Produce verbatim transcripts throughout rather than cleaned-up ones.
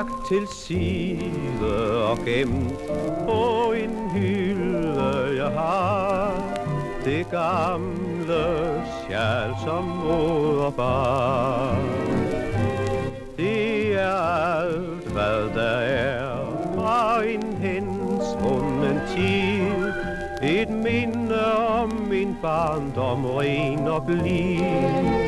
lagt til side og gemt på en hylde, jeg har det gamle sjal, som moder bar. Det er alt, hvad der er fra en hensvunden tid, et minde om min barndom, ren og blid,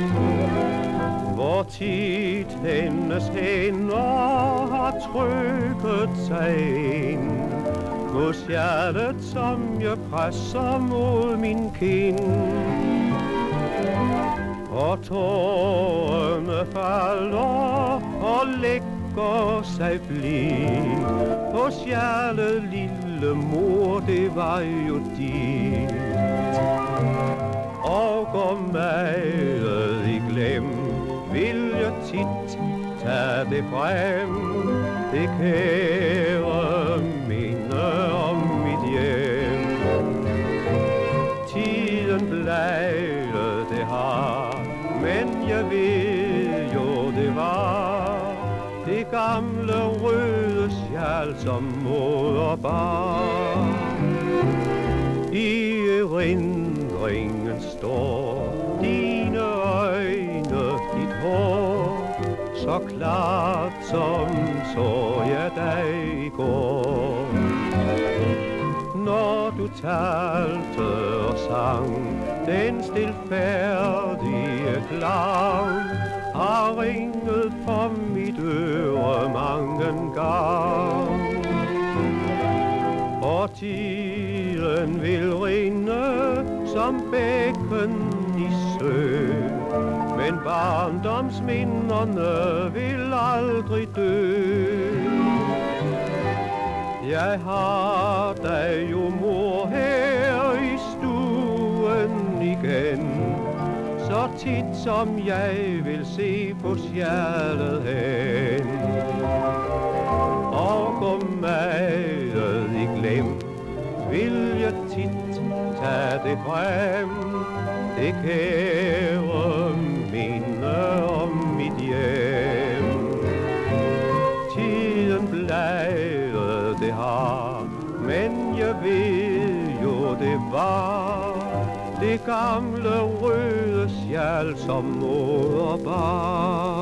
hvor tit hendes hænder har trykket sig ind på hjertet, som jeg presser mod min kind. Og tårerne falder og lægger sig blind på hjertet, lille mor, det var jo dit. Og går meget i glem, vil jeg tit tage det frem, det kære minde om mit hjem. Tiden blejde det har, men jeg ved jo det var det gamle røde sjal, som moder bar. I erindringen står dine øjne, dit hår, så klart som så jeg dig i går. Når du talte og sang den stilfærdige klang, har ringet på mit øre mange gang. Og tiden vil rinde som bækken i sø, men barndomsminderne vil aldrig dø. Jeg har dig jo, mor, her i stuen igen, så tit som jeg vil se på sjallet hen. Og gå meget i glem, vil jeg tit tage det frem, det kære minde om mit hjem. Tiden blejde det har, men jeg ved jo det var det gamle røde sjal, som moder bar.